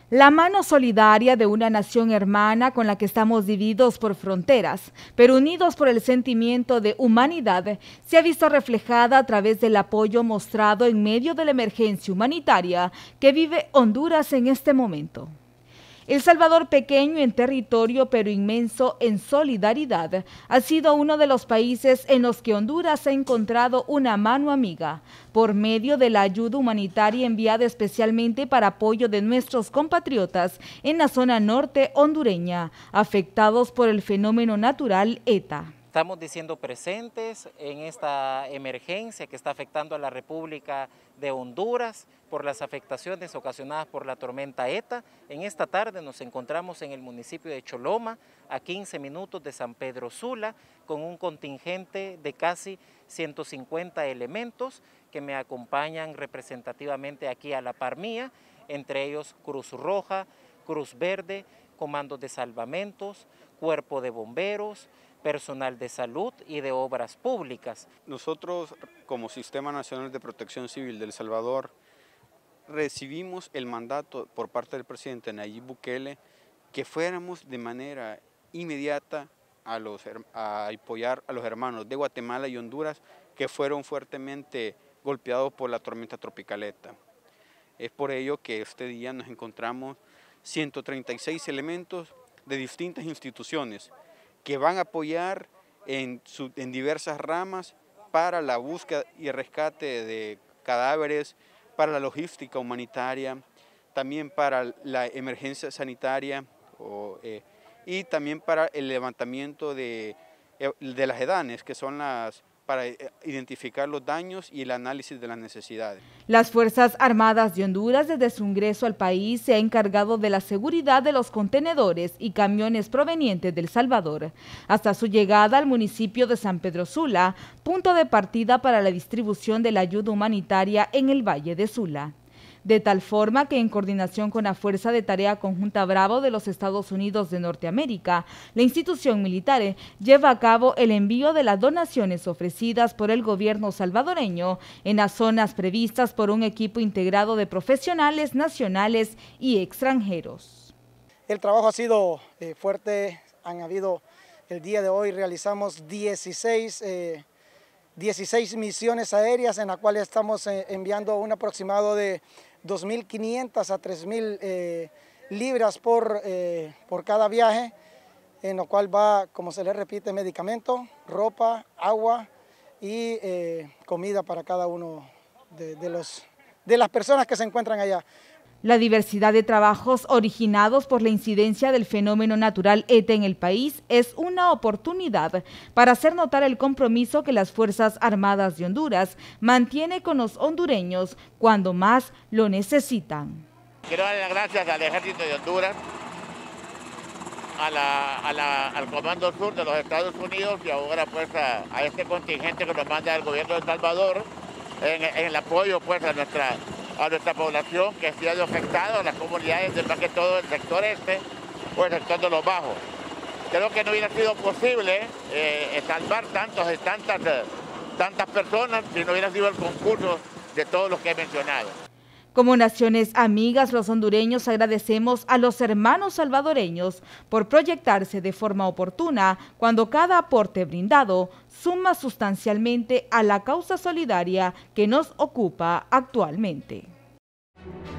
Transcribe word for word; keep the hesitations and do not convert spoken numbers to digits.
La mano solidaria de una nación hermana con la que estamos divididos por fronteras, pero unidos por el sentimiento de humanidad, se ha visto reflejada a través del apoyo mostrado en medio de la emergencia humanitaria que vive Honduras en este momento. El Salvador, pequeño en territorio pero inmenso en solidaridad, ha sido uno de los países en los que Honduras ha encontrado una mano amiga por medio de la ayuda humanitaria enviada especialmente para apoyo de nuestros compatriotas en la zona norte hondureña, afectados por el fenómeno natural ETA. Estamos diciendo presentes en esta emergencia que está afectando a la República de Honduras por las afectaciones ocasionadas por la tormenta ETA. En esta tarde nos encontramos en el municipio de Choloma, a quince minutos de San Pedro Sula, con un contingente de casi ciento cincuenta elementos que me acompañan representativamente aquí a la par mía, entre ellos Cruz Roja, Cruz Verde, comandos de salvamentos, cuerpo de bomberos, personal de salud y de obras públicas. Nosotros, como Sistema Nacional de Protección Civil de El Salvador, recibimos el mandato por parte del presidente Nayib Bukele que fuéramos de manera inmediata a, los, a apoyar a los hermanos de Guatemala y Honduras que fueron fuertemente golpeados por la tormenta tropical ETA. Es por ello que este día nos encontramos ciento treinta y seis elementos de distintas instituciones que van a apoyar en, su, en diversas ramas para la búsqueda y rescate de cadáveres, para la logística humanitaria, también para la emergencia sanitaria o, eh, y también para el levantamiento de, de las edanes, que son las para identificar los daños y el análisis de las necesidades. Las Fuerzas Armadas de Honduras, desde su ingreso al país, se ha encargado de la seguridad de los contenedores y camiones provenientes de El Salvador, hasta su llegada al municipio de San Pedro Sula, punto de partida para la distribución de la ayuda humanitaria en el Valle de Sula. De tal forma que en coordinación con la Fuerza de Tarea Conjunta Bravo de los Estados Unidos de Norteamérica, la institución militar lleva a cabo el envío de las donaciones ofrecidas por el gobierno salvadoreño en las zonas previstas por un equipo integrado de profesionales nacionales y extranjeros. El trabajo ha sido eh, fuerte, han habido, el día de hoy realizamos dieciséis, eh, dieciséis misiones aéreas en las cuales estamos eh, enviando un aproximado de dos mil quinientas a tres mil eh, libras por, eh, por cada viaje, en lo cual va, como se le repite, medicamento, ropa, agua y eh, comida para cada uno de, de, los, de las personas que se encuentran allá. La diversidad de trabajos originados por la incidencia del fenómeno natural ETA en el país es una oportunidad para hacer notar el compromiso que las Fuerzas Armadas de Honduras mantiene con los hondureños cuando más lo necesitan. Quiero dar las gracias al Ejército de Honduras, a la, a la, al Comando Sur de los Estados Unidos y ahora pues a, a este contingente que nos manda el gobierno de El Salvador en, en el apoyo pues a nuestra a nuestra población que ha sido afectada, a las comunidades, de más que todo el sector este o el sector de los bajos. Creo que no hubiera sido posible eh, salvar tantos, tantas, tantas personas si no hubiera sido el concurso de todos los que he mencionado. Como naciones amigas, los hondureños agradecemos a los hermanos salvadoreños por proyectarse de forma oportuna cuando cada aporte brindado suma sustancialmente a la causa solidaria que nos ocupa actualmente.